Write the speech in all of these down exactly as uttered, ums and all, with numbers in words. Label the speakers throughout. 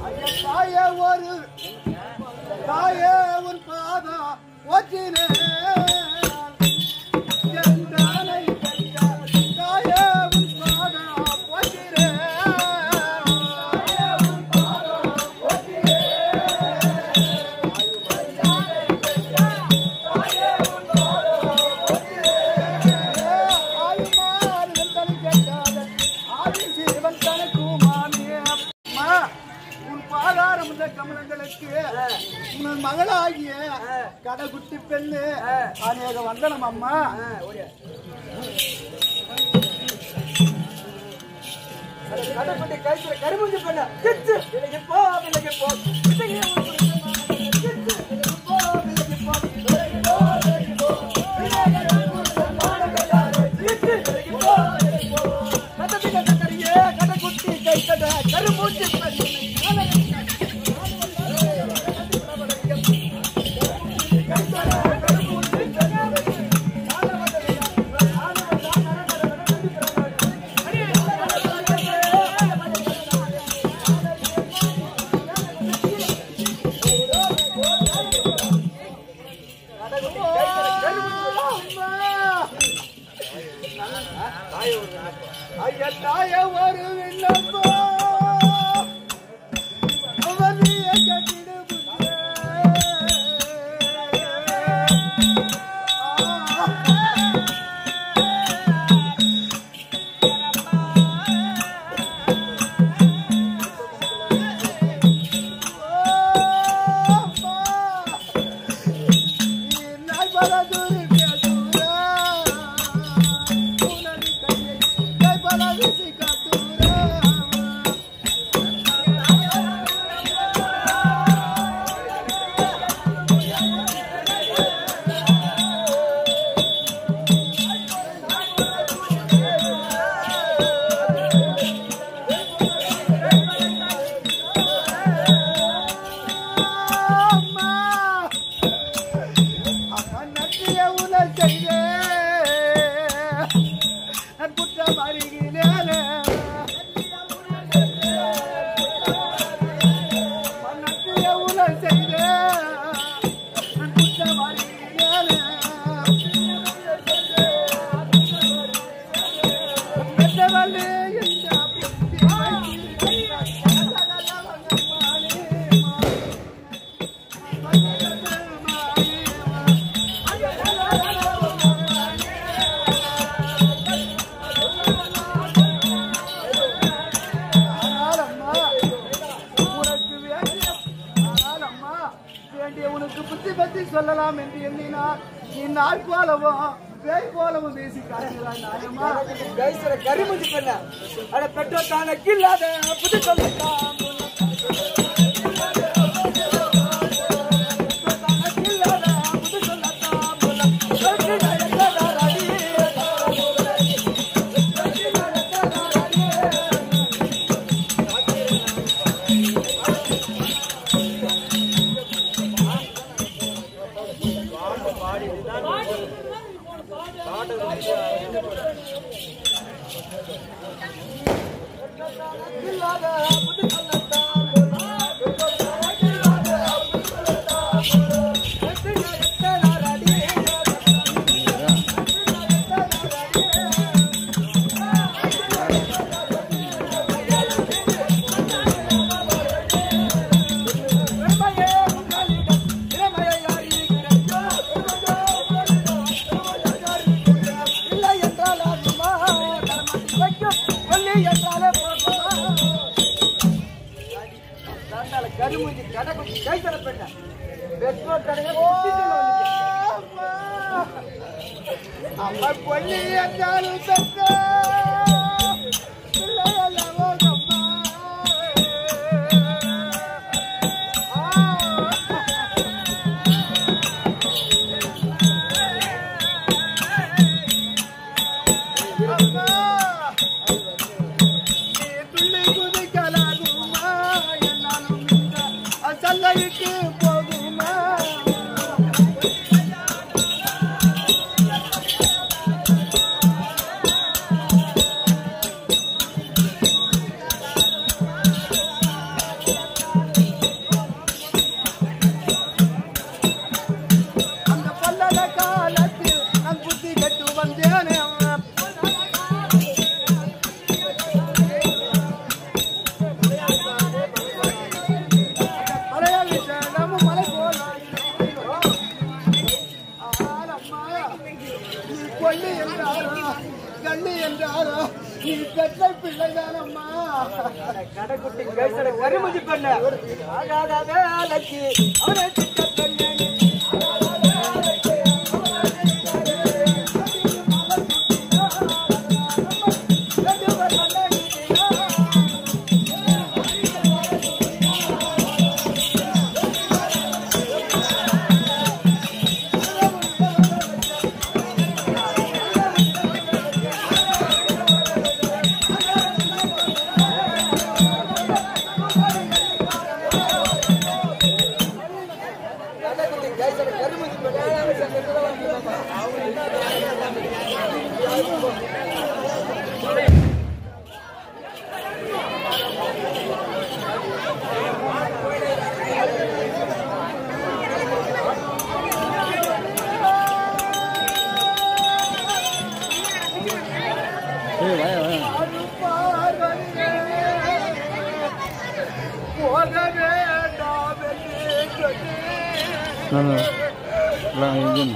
Speaker 1: தாயே ஒரு தாயே உன் பாதா ஒற்றினே உன் மகளாகிய கடைக்குட்டி பெண்ணு அநேக வந்தனம் அம்மா. கடைக்குட்டி கைத்துல கருமுஞ்சி பெண்ண போ விலகி போ கடைக்குட்டி கைத்தட கருமூச்சி தாய ஒரு விண்ணப்போ அவனிய கட்டிடு உனக்கு புத்தி பத்தி சொல்லலாம் என்று எண்ணினார். நீ நாள் போலவும் பேய் போலவும் பேசி காட்டுகிறாய் நாயமா. கரிமுஞ்சி பெண்ண அட பெற்றோர் தானக்கு இல்லாத புத்தி சொல்லலாம் பிள்ளைதானம்மா கடைக்குட்டி கைசட கருமதி பண்ண ஆகாத வேலைக்கு அவனை திட்ட பண்ண
Speaker 2: No, no, no, engine.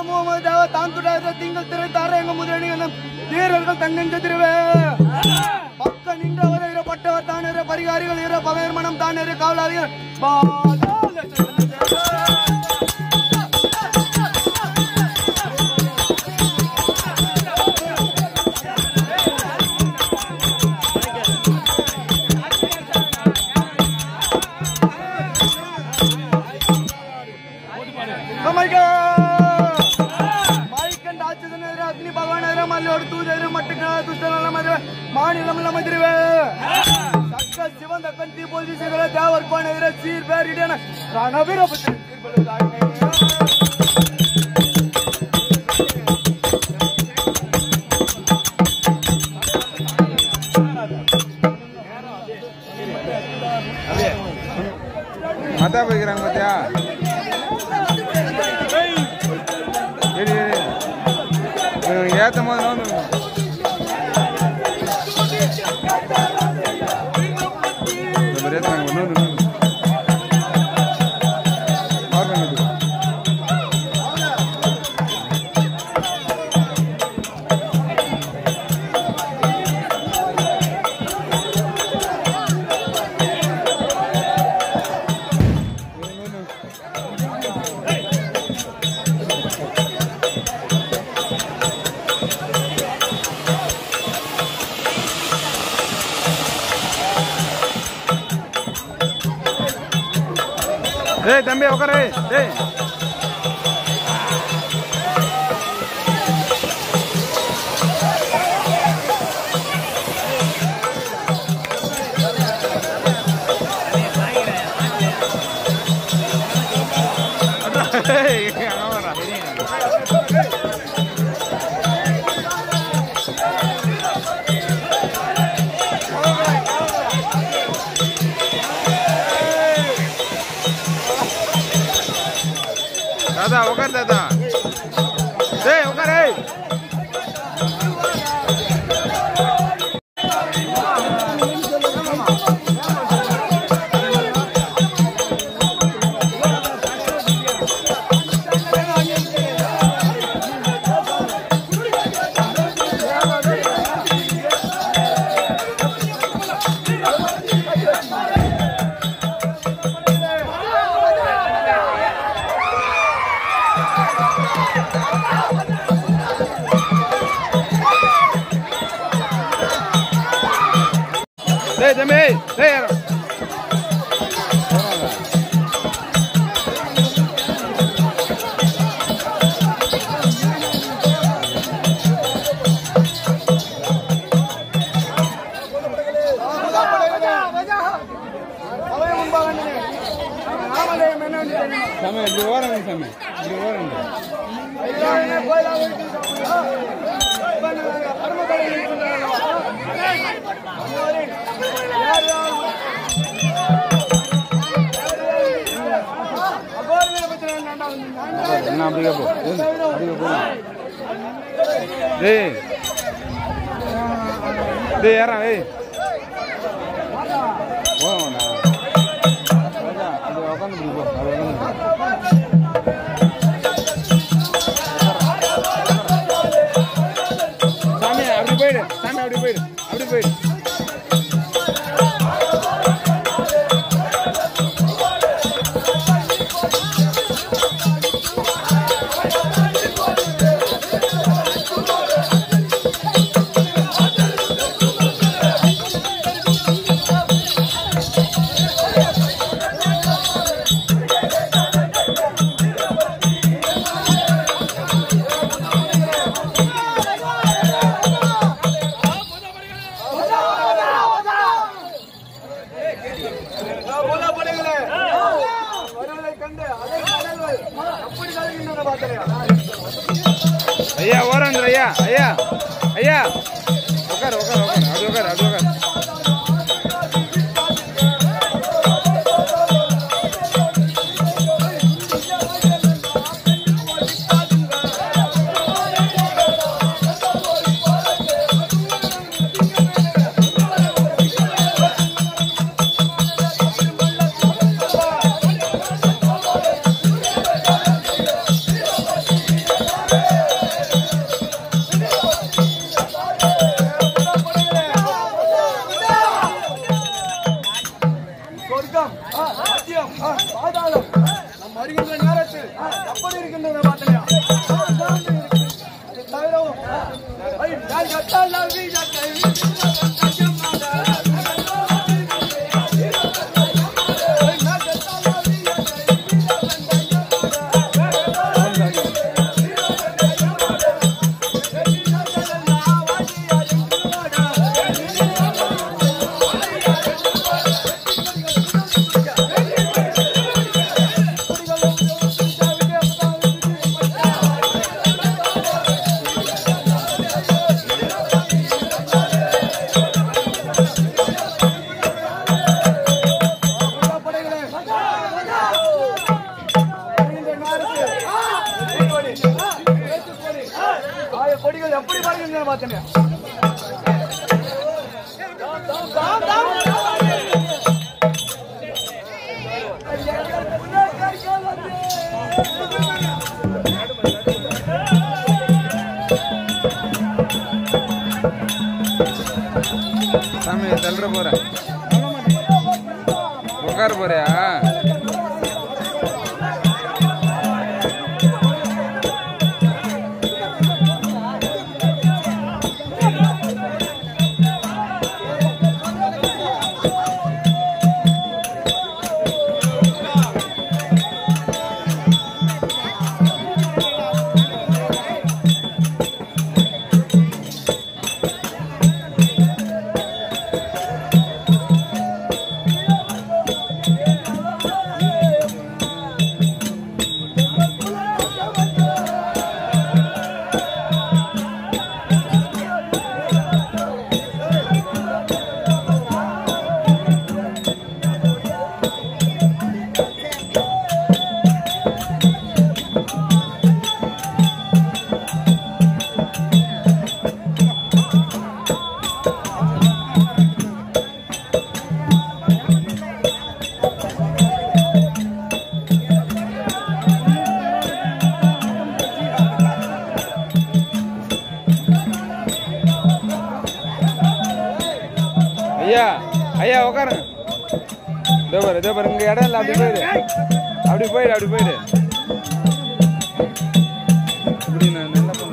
Speaker 1: Mohammed தேவ தான் துடாத திங்கள் திரை தாரங்க முதலணிகளும் வீரர்கள் தங்கெங்க திருவே பக்க நின்றவர் பட்டவர் தான் பரிகாரிகள் இர பகையர் மனம் தான் காவலாளிகள் அக்னி பகவான் மல்லோடு தூதர் மட்டும் துஷ்ட மாநிலம் மந்திரிவே சக்க சிவந்த கண்டி போதி சிகர தேவர் கோண சீர் பேரிடன ரணவீரபுத்திர
Speaker 2: மத்தா போய்க்கிறாங்க பாத்தியா ஏத்த போது நோந்து Hey, también, ocar, hey, hey. Hey, ahora. Dada, ocar, dada. Hey, ocar, hey. Hey, dame, hey. Sama, dua orang sama, dua orang. என்ன அப்படியே போ அப்படியே போ டேய் டேய் யாரா ஏய் போடா ராஜா அது உட்கார்ந்து போ அது சாமி அப்படி போயிடு சாமி அப்படி போயிடு அப்படி போயிடு ஐயா ஓரங்க ஐயா ஐயா ஐயா உட்கார் உட்கார் உட்கார் அது உட்கார் அது உட்கார் சாமி தள்ளுற போற உட்கார போறியா? ஐயா ஐயா உட்காருங்க. இதோ பாரு இதோ பாரு இங்க இடம் இல்லை. அப்படி போயிடு அப்படி போயிடு அப்படி போயிடு. இப்படி நான் நல்லா பண்ண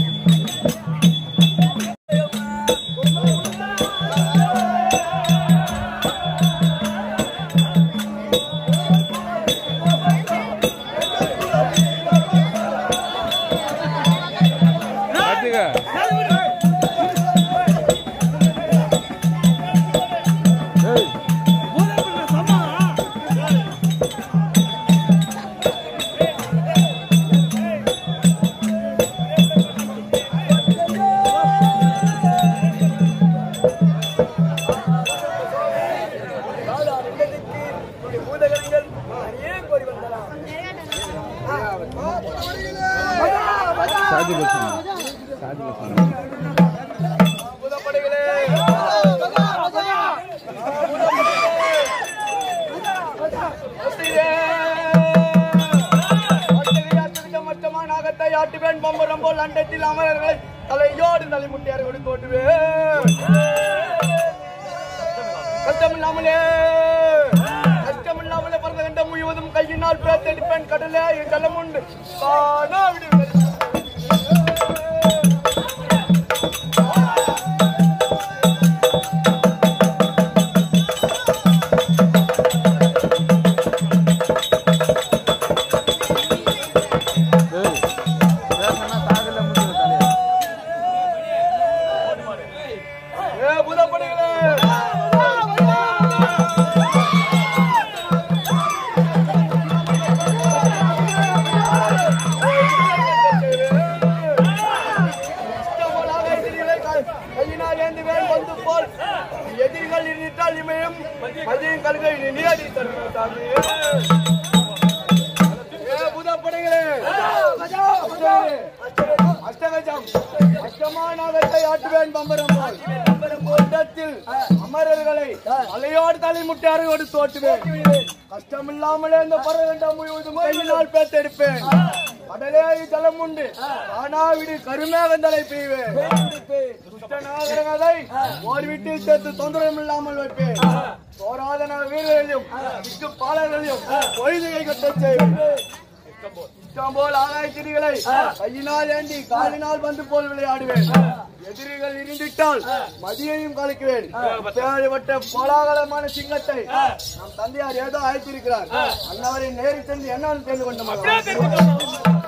Speaker 2: शादी बस शादी बस
Speaker 1: ஆட்டுவேன் பம்பரம் போல் அண்டத்தில் அமரர்களை தலையோடு தலைமுட்டியாரோடு தோட்டுவேன். கஷ்டமில்லாமலே கஷ்டமில்லாமலே பறந்த கண்டம் முழுவதும் கையினால் பேத்தெடுப்பேன். கடலே ஜலம் உண்டு காணா விடுவேன். எதிரிகள் இருந்துட்டால் இமையும் மதியம் கல்கை நீடி தருத்தாங்க. அஷ்டகஜம் அஷ்டமானகத்தை ஆட்டுவேன் பம்பரம் பம்பரம் கூட்டத்தில் அமரர்களை அலையோடு தலைமுட்டி அறையோடு தோட்டுவேன். கஷ்டமில்லாமலே இந்த பறவைண்டம் முழுவதும் கையினால் பேத்தெடுப்பேன். கடலே ஜலம் உண்டு ஆனா விடு கருமேகந்தலை பெய்வேன். துஷ்டநாகரங்களை ஓர் வீட்டில் சேர்த்து தொந்தரவும் இல்லாமல் வைப்பேன். சோராதன வீரர்களையும் பாலர்களையும் பொழுதுகை கட்ட செய்வேன். இஷ்டம் போல் ஆகாய்ச்சிகளை கையினால் ஏந்தி காலினால் வந்து போல் விளையாடுவேன். எதிரிகள் இருந்திட்டால் மதியையும் கலக்குவேன். தேவைப்பட்ட கோலாகலமான சிங்கத்தை நம் தந்தையார் ஏதோ அழைத்திருக்கிறார். அன்னவரை நேரில் சென்று என்னன்னு தெரிந்து கொண்டோம்.